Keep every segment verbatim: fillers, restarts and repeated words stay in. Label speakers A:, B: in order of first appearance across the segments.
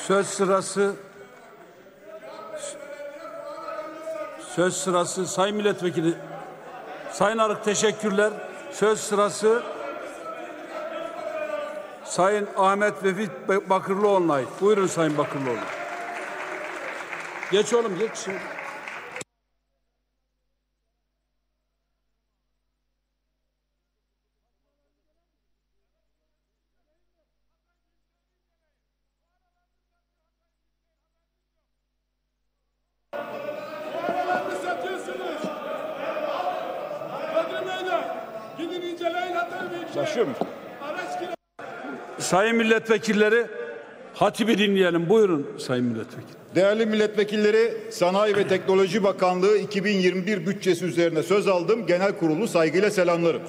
A: Söz sırası Söz sırası Sayın Milletvekili Sayın Arık, teşekkürler. Söz sırası Sayın Ahmet Vefik Bakırlıoğlu'na ait. Buyurun Sayın Bakırlıoğlu. Geç oğlum, geç.
B: Başlıyor mu?
A: Sayın milletvekilleri, hatibi dinleyelim. Buyurun Sayın milletvekili.
B: Değerli milletvekilleri, Sanayi ve Teknoloji Bakanlığı iki bin yirmi bir bütçesi üzerine söz aldım. Genel kurulu saygıyla selamlarım.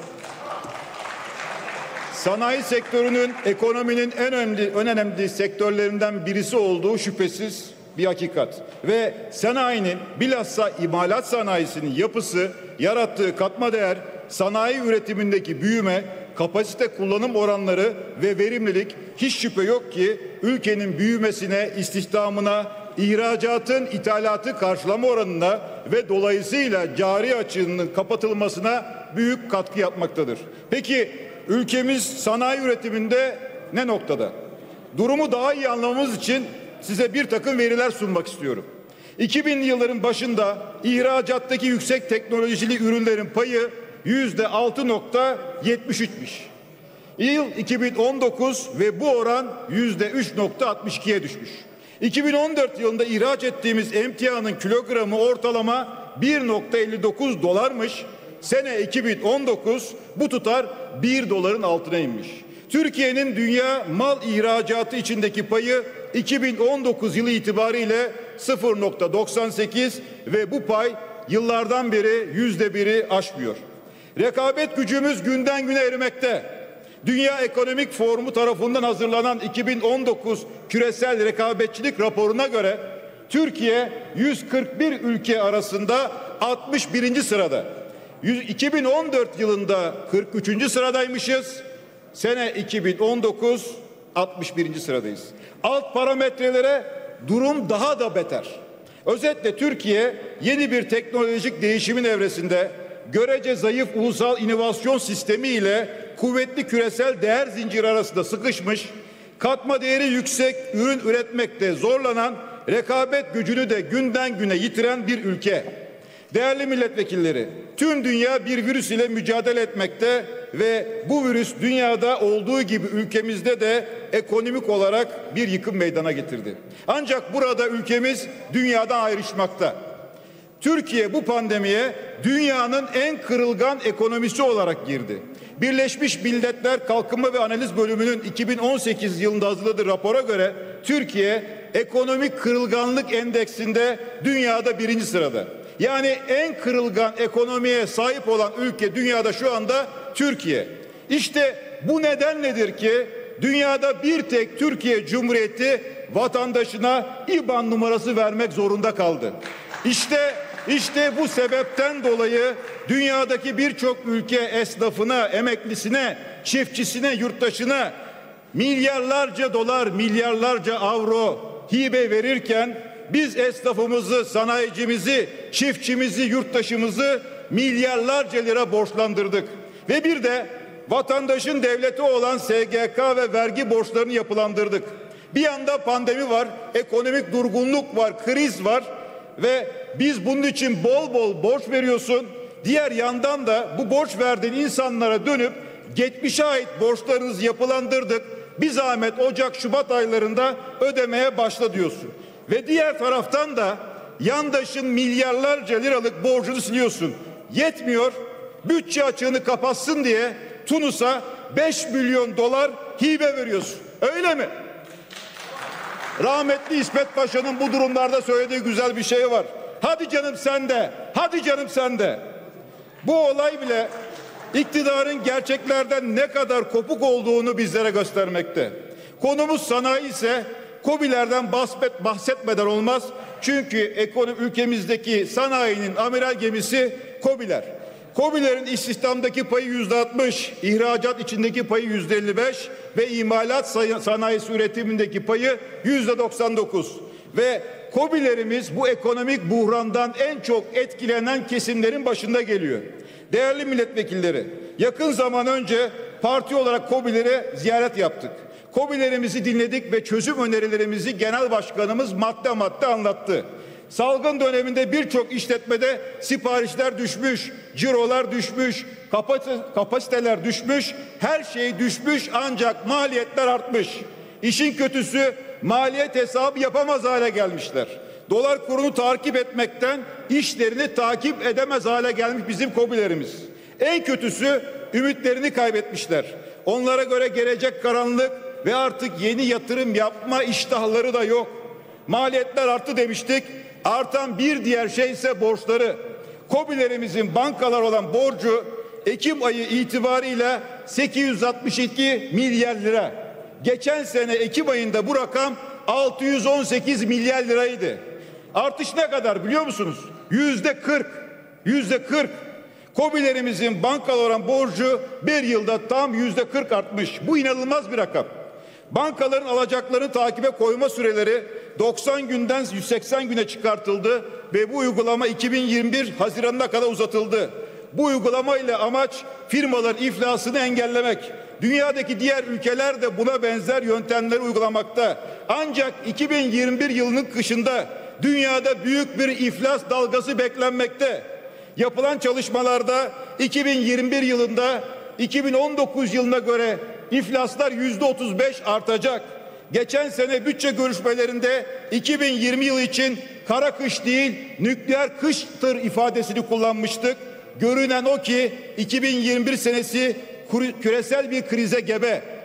B: Sanayi sektörünün ekonominin en önemli, en önemli sektörlerinden birisi olduğu şüphesiz bir hakikat. Ve sanayinin, bilhassa imalat sanayisinin yapısı, yarattığı katma değer, sanayi üretimindeki büyüme, kapasite kullanım oranları ve verimlilik hiç şüphe yok ki ülkenin büyümesine, istihdamına, ihracatın ithalatı karşılama oranına ve dolayısıyla cari açığının kapatılmasına büyük katkı yapmaktadır. Peki ülkemiz sanayi üretiminde ne noktada? Durumu daha iyi anlamamız için size bir takım veriler sunmak istiyorum. iki binli yılların başında ihracattaki yüksek teknolojili ürünlerin payı yüzde altı nokta yetmiş üç'miş. Yıl iki bin on dokuz ve bu oran yüzde üç nokta altmış iki'ye düşmüş. iki bin on dört yılında ihraç ettiğimiz emtianın kilogramı ortalama bir nokta elli dokuz dolarmış. Sene iki bin on dokuz bu tutar bir doların altına inmiş. Türkiye'nin dünya mal ihracatı içindeki payı iki bin on dokuz yılı itibariyle sıfır nokta doksan sekiz ve bu pay yıllardan beri yüzde bir'i aşmıyor. Rekabet gücümüz günden güne erimekte. Dünya Ekonomik Forumu tarafından hazırlanan iki bin on dokuz küresel rekabetçilik raporuna göre Türkiye yüz kırk bir ülke arasında altmış birinci sırada. iki bin on dört yılında kırk üçüncü sıradaymışız. Sene iki bin on dokuz altmış birinci sıradayız. Alt parametrelere durum daha da beter. Özetle Türkiye yeni bir teknolojik değişimin evresinde görece zayıf ulusal inovasyon sistemi ile kuvvetli küresel değer zinciri arasında sıkışmış, katma değeri yüksek ürün üretmekte zorlanan, rekabet gücünü de günden güne yitiren bir ülke. Değerli milletvekilleri, tüm dünya bir virüs ile mücadele etmekte ve bu virüs dünyada olduğu gibi ülkemizde de ekonomik olarak bir yıkım meydana getirdi. Ancak burada ülkemiz dünyadan ayrışmakta. Türkiye bu pandemiye dünyanın en kırılgan ekonomisi olarak girdi. Birleşmiş Milletler Kalkınma ve Analiz Bölümünün iki bin on sekiz yılında hazırladığı rapora göre Türkiye ekonomik kırılganlık endeksinde dünyada birinci sırada. Yani en kırılgan ekonomiye sahip olan ülke dünyada şu anda Türkiye. İşte bu neden nedir ki dünyada bir tek Türkiye Cumhuriyeti vatandaşına İBAN numarası vermek zorunda kaldı. İşte işte bu sebepten dolayı dünyadaki birçok ülke esnafına, emeklisine, çiftçisine, yurttaşına milyarlarca dolar, milyarlarca avro hibe verirken biz esnafımızı, sanayicimizi, çiftçimizi, yurttaşımızı milyarlarca lira borçlandırdık. Ve bir de vatandaşın devleti olan S G K ve vergi borçlarını yapılandırdık. Bir yanda pandemi var, ekonomik durgunluk var, kriz var ve biz bunun için bol bol borç veriyorsun. Diğer yandan da bu borç verdiğin insanlara dönüp geçmişe ait borçlarınızı yapılandırdık. Bir zahmet Ocak, Şubat aylarında ödemeye başla diyorsun. Ve diğer taraftan da yandaşın milyarlarca liralık borcunu siliyorsun. Yetmiyor, bütçe açığını kapatsın diye Tunus'a beş milyon dolar hibe veriyorsun. Öyle mi? Rahmetli İsmet Paşa'nın bu durumlarda söylediği güzel bir şey var. Hadi canım sen de, hadi canım sen de. Bu olay bile iktidarın gerçeklerden ne kadar kopuk olduğunu bizlere göstermekte. Konumuz sanayi ise KOBİ'lerden bahsetmeden olmaz. Çünkü ekonomi ülkemizdeki sanayinin amiral gemisi KOBİ'ler. KOBİ'lerin istihdamdaki payı yüzde altmış, ihracat içindeki payı yüzde elli beş, ve imalat sanayisi üretimindeki payı yüzde doksan dokuz. Ve KOBİ'lerimiz bu ekonomik buhrandan en çok etkilenen kesimlerin başında geliyor. Değerli milletvekilleri, yakın zaman önce parti olarak KOBİ'lere ziyaret yaptık. KOBİ'lerimizi dinledik ve çözüm önerilerimizi genel başkanımız madde madde anlattı. Salgın döneminde birçok işletmede siparişler düşmüş, cirolar düşmüş, kapasiteler düşmüş, her şey düşmüş ancak maliyetler artmış. İşin kötüsü maliyet hesabı yapamaz hale gelmişler. Dolar kurunu takip etmekten işlerini takip edemez hale gelmiş bizim KOBİ'lerimiz. En kötüsü ümitlerini kaybetmişler. Onlara göre gelecek karanlık ve artık yeni yatırım yapma iştahları da yok. Maliyetler arttı demiştik. Artan bir diğer şey ise borçları. KOBİ'lerimizin bankalar olan borcu Ekim ayı itibariyle sekiz yüz altmış iki milyar lira. Geçen sene Ekim ayında bu rakam altı yüz on sekiz milyar liraydı. Artış ne kadar biliyor musunuz? Yüzde kırk. Yüzde kırk. KOBİ'lerimizin bankalar olan borcu bir yılda tam yüzde kırk artmış. Bu inanılmaz bir rakam. Bankaların alacaklarını takibe koyma süreleri doksan günden yüz seksen güne çıkartıldı ve bu uygulama iki bin yirmi bir Haziran'ına kadar uzatıldı. Bu uygulama ile amaç firmaların iflasını engellemek. Dünyadaki diğer ülkeler de buna benzer yöntemleri uygulamakta. Ancak iki bin yirmi bir yılının kışında dünyada büyük bir iflas dalgası beklenmekte. Yapılan çalışmalarda iki bin yirmi bir yılında iki bin on dokuz yılına göre iflaslar yüzde otuz beş artacak. Geçen sene bütçe görüşmelerinde iki bin yirmi yılı için kara kış değil nükleer kıştır ifadesini kullanmıştık. Görünen o ki iki bin yirmi bir senesi küresel bir krize gebe.